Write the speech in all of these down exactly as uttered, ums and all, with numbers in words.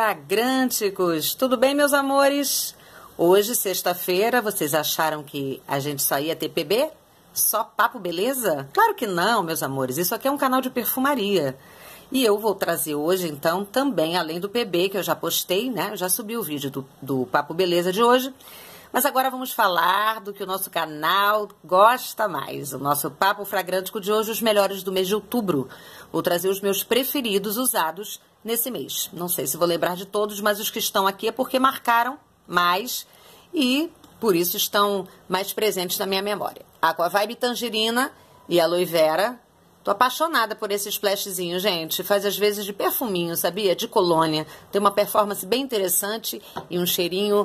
Fragrânticos! Tudo bem, meus amores? Hoje, sexta-feira, vocês acharam que a gente só ia ter P B? Só papo, beleza? Claro que não, meus amores. Isso aqui é um canal de perfumaria. E eu vou trazer hoje, então, também, além do P B, que eu já postei, né? Eu já subi o vídeo do, do Papo Beleza de hoje. Mas agora vamos falar do que o nosso canal gosta mais. O nosso Papo Fragrântico de hoje, os melhores do mês de outubro. Vou trazer os meus preferidos usados nesse mês. Não sei se vou lembrar de todos, mas os que estão aqui é porque marcaram mais e por isso estão mais presentes na minha memória. Aqua Vibe Tangerina e Aloe Vera. Tô apaixonada por esse splashzinho, gente. Faz às vezes de perfuminho, sabia? De colônia. Tem uma performance bem interessante e um cheirinho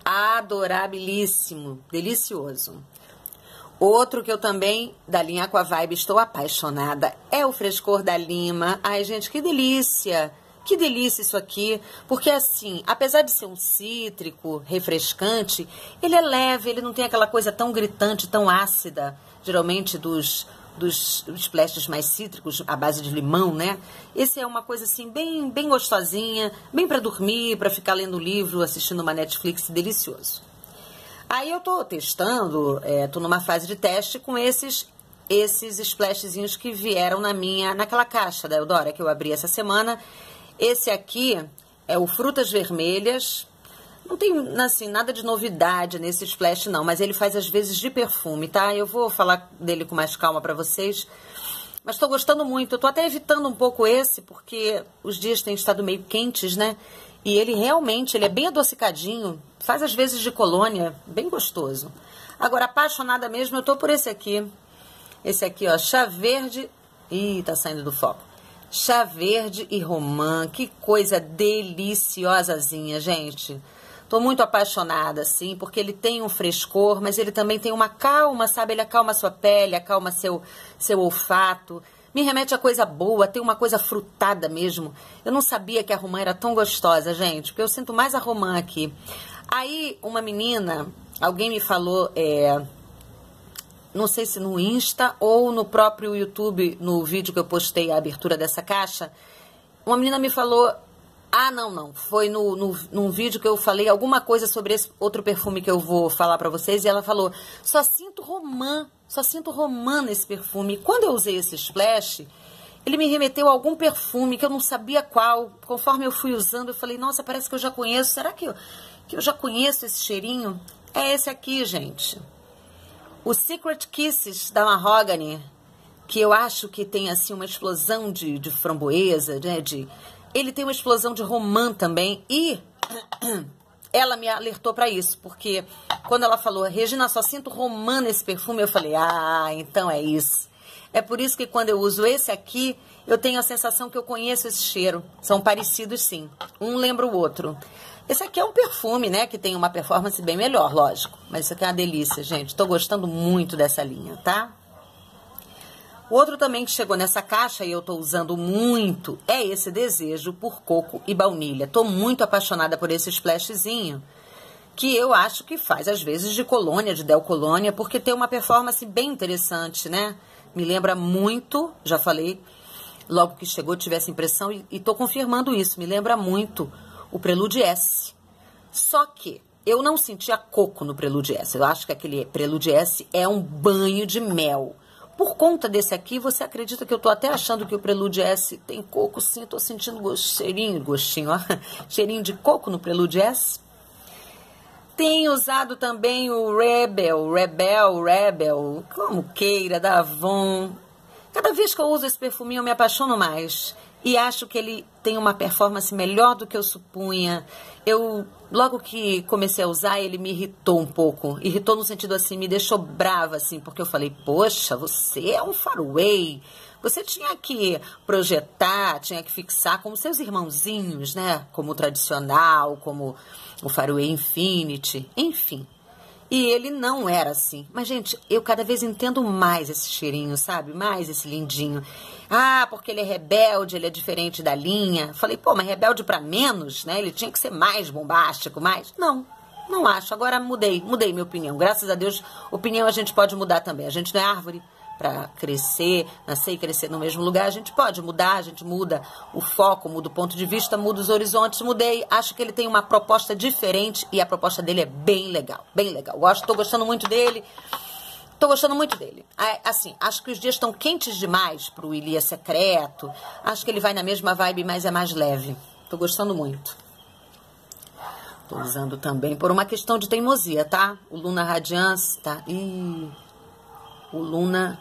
adorabilíssimo, delicioso. Outro que eu também, da linha Aqua Vibe, estou apaixonada, é o Frescor da Lima. Ai, gente, que delícia! Que delícia isso aqui, porque assim, apesar de ser um cítrico, refrescante, ele é leve, ele não tem aquela coisa tão gritante, tão ácida, geralmente dos... dos splashes mais cítricos, à base de limão, né? Esse é uma coisa assim, bem, bem gostosinha, bem para dormir, para ficar lendo livro, assistindo uma Netflix, delicioso. Aí eu tô testando, é, tô numa fase de teste com esses, esses splashzinhos que vieram na minha, naquela caixa da Eudora que eu abri essa semana. Esse aqui é o Frutas Vermelhas. Não tem, assim, nada de novidade nesse splash, não. Mas ele faz, às vezes, de perfume, tá? Eu vou falar dele com mais calma pra vocês. Mas tô gostando muito. Eu tô até evitando um pouco esse, porque os dias têm estado meio quentes, né? E ele realmente, ele é bem adocicadinho. Faz, às vezes, de colônia. Bem gostoso. Agora, apaixonada mesmo, eu tô por esse aqui. Esse aqui, ó, Chá Verde... Ih, tá saindo do foco. Chá Verde e Romã. Que coisa deliciosazinha, gente. Tô muito apaixonada, assim, porque ele tem um frescor, mas ele também tem uma calma, sabe? Ele acalma a sua pele, acalma seu, seu olfato. Me remete a coisa boa, tem uma coisa frutada mesmo. Eu não sabia que a romã era tão gostosa, gente, porque eu sinto mais a romã aqui. Aí, uma menina, alguém me falou, é, não sei se no Insta ou no próprio YouTube, no vídeo que eu postei a abertura dessa caixa, uma menina me falou... Ah, não, não. Foi no, no, num vídeo que eu falei alguma coisa sobre esse outro perfume que eu vou falar pra vocês. E ela falou, só sinto romã, só sinto romã nesse perfume. E quando eu usei esse splash, ele me remeteu a algum perfume que eu não sabia qual. Conforme eu fui usando, eu falei, nossa, parece que eu já conheço. Será que eu, que eu já conheço esse cheirinho? É esse aqui, gente. O Secret Kisses da Mahogany, que eu acho que tem, assim, uma explosão de, de framboesa, né, de... Ele tem uma explosão de romã também e ela me alertou para isso, porque quando ela falou, Regina, só sinto romã nesse perfume, eu falei, ah, então é isso. É por isso que quando eu uso esse aqui, eu tenho a sensação que eu conheço esse cheiro. São parecidos sim, um lembra o outro. Esse aqui é um perfume, né, que tem uma performance bem melhor, lógico. Mas isso aqui é uma delícia, gente. Tô gostando muito dessa linha, tá? O outro também que chegou nessa caixa e eu tô usando muito é esse Desejo por Coco e Baunilha. Tô muito apaixonada por esse splashzinho, que eu acho que faz às vezes de colônia, de Del Colônia, porque tem uma performance bem interessante, né? Me lembra muito, já falei, logo que chegou tive essa impressão e, e tô confirmando isso, me lembra muito o Prelude S. Só que eu não sentia coco no Prelude S, eu acho que aquele Prelude S é um banho de mel. Por conta desse aqui, você acredita que eu tô até achando que o Prelude S tem coco? Sim, tô sentindo gost... cheirinho, gostinho, ó. Cheirinho de coco no Prelude S. Tenho usado também o Rebel, Rebel, Rebel, como queira, da Avon. Cada vez que eu uso esse perfuminho, eu me apaixono mais. E acho que ele tem uma performance melhor do que eu supunha. Eu, logo que comecei a usar, ele me irritou um pouco. Irritou no sentido assim, me deixou brava, assim, porque eu falei, poxa, você é um faraway. Você tinha que projetar, tinha que fixar como seus irmãozinhos, né? Como o tradicional, como o faraway Infinity, enfim. E ele não era assim. Mas, gente, eu cada vez entendo mais esse cheirinho, sabe? Mais esse lindinho. Ah, porque ele é rebelde, ele é diferente da linha. Falei, pô, mas rebelde pra menos, né? Ele tinha que ser mais bombástico, mais... Não, não acho. Agora mudei, mudei minha opinião. Graças a Deus, opinião a gente pode mudar também. A gente não é árvore para crescer, nascer e crescer no mesmo lugar. A gente pode mudar, a gente muda o foco, muda o ponto de vista, muda os horizontes. Mudei, acho que ele tem uma proposta diferente e a proposta dele é bem legal, bem legal. Gosto, tô gostando muito dele, tô gostando muito dele. Assim, acho que os dias estão quentes demais pro Ilha Secreto, acho que ele vai na mesma vibe, mas é mais leve. Tô gostando muito. Tô usando também por uma questão de teimosia, tá? O Luna Radiance, tá? Ih, o Luna...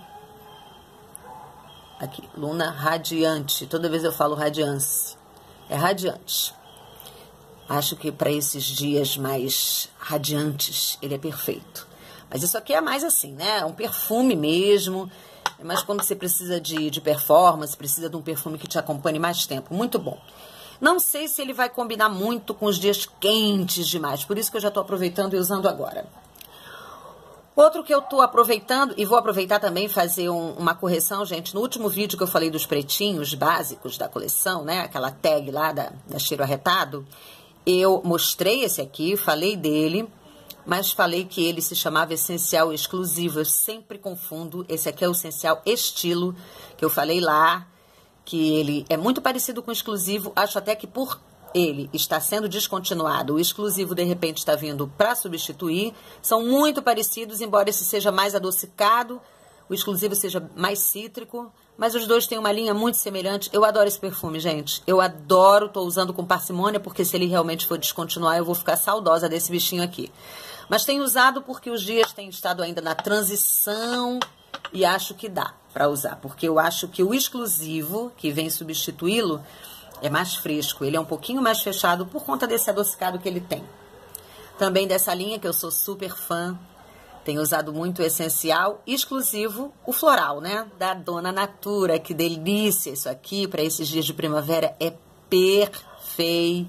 Aqui, Luna Radiante. Toda vez eu falo Radiance. É Radiante. Acho que para esses dias mais radiantes, ele é perfeito. Mas isso aqui é mais assim, né? É um perfume mesmo. É mais quando você precisa de, de performance, precisa de um perfume que te acompanhe mais tempo. Muito bom. Não sei se ele vai combinar muito com os dias quentes demais. Por isso que eu já estou aproveitando e usando agora. Outro que eu tô aproveitando, e vou aproveitar também fazer um, uma correção, gente. No último vídeo que eu falei dos pretinhos básicos da coleção, né? Aquela tag lá da, da Cheiro Arretado. Eu mostrei esse aqui, falei dele, mas falei que ele se chamava Essencial Exclusivo. Eu sempre confundo. Esse aqui é o Essencial Estilo, que eu falei lá, que ele é muito parecido com o exclusivo. Acho até que por ele está sendo descontinuado, o exclusivo de repente está vindo para substituir. São muito parecidos, embora esse seja mais adocicado, o exclusivo seja mais cítrico, mas os dois têm uma linha muito semelhante. Eu adoro esse perfume, gente. Eu adoro, tô usando com parcimônia, porque se ele realmente for descontinuar, eu vou ficar saudosa desse bichinho aqui. Mas tenho usado porque os dias têm estado ainda na transição e acho que dá para usar, porque eu acho que o exclusivo, que vem substituí-lo, é mais fresco, ele é um pouquinho mais fechado por conta desse adocicado que ele tem. Também dessa linha, que eu sou super fã, tenho usado muito o Essencial Exclusivo, o floral, né? Da Dona Natura. Que delícia isso aqui, para esses dias de primavera, é perfeito.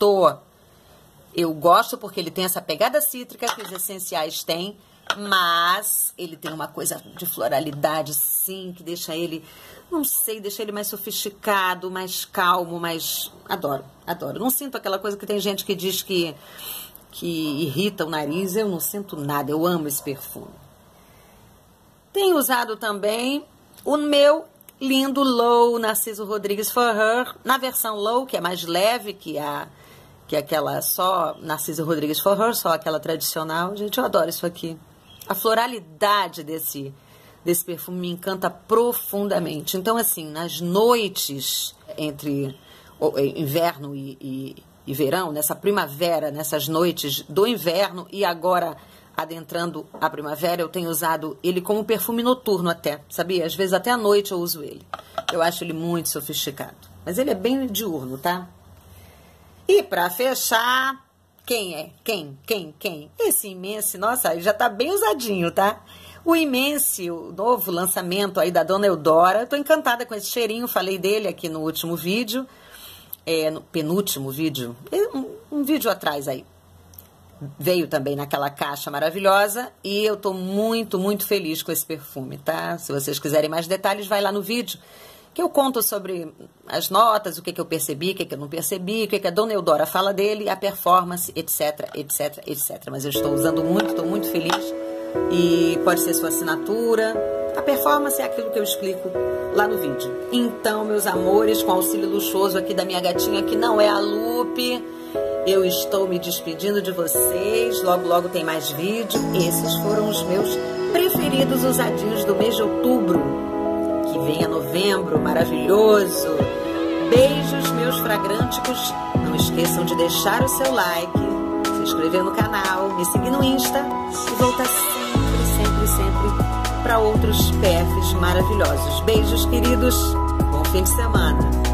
Eu gosto porque ele tem essa pegada cítrica que os essenciais têm, mas ele tem uma coisa de floralidade, sim, que deixa ele... Não sei, deixa ele mais sofisticado, mais calmo, mais... Adoro, adoro. Não sinto aquela coisa que tem gente que diz que, que irrita o nariz. Eu não sinto nada, eu amo esse perfume. Tenho usado também o meu lindo Low Narciso Rodrigues For Her, na versão Low, que é mais leve que, a, que aquela só Narciso Rodrigues For Her, só aquela tradicional. Gente, eu adoro isso aqui. A floralidade desse... desse perfume me encanta profundamente. Então, assim, nas noites entre inverno e, e, e verão, nessa primavera, nessas noites do inverno e agora adentrando a primavera, eu tenho usado ele como perfume noturno até, sabia? Às vezes até à noite eu uso ele. Eu acho ele muito sofisticado. Mas ele é bem diurno, tá? E pra fechar, quem é? Quem? Quem? Quem? Esse Imense, nossa, ele já tá bem usadinho, tá? O Imense, o novo lançamento aí da Dona Eudora. Eu tô encantada com esse cheirinho, falei dele aqui no último vídeo, é, no penúltimo vídeo, um, um vídeo atrás aí. Veio também naquela caixa maravilhosa e eu tô muito, muito feliz com esse perfume, tá? Se vocês quiserem mais detalhes, vai lá no vídeo, que eu conto sobre as notas, o que, que eu percebi, o que, que eu não percebi, o que, que a Dona Eudora fala dele, a performance, etc, etc, etcétera. Mas eu estou usando muito, estou muito feliz. E pode ser sua assinatura. A performance é aquilo que eu explico lá no vídeo. Então, meus amores, com auxílio luxuoso aqui da minha gatinha, que não é a Lupe, eu estou me despedindo de vocês. Logo, logo tem mais vídeo. Esses foram os meus preferidos usadinhos do mês de outubro. Que venha novembro, maravilhoso. Beijos, meus fragrânticos. Não esqueçam de deixar o seu like, se inscrever no canal, me seguir no Insta e voltar sempre, sempre, sempre para outros P Fs maravilhosos. Beijos, queridos. Bom fim de semana.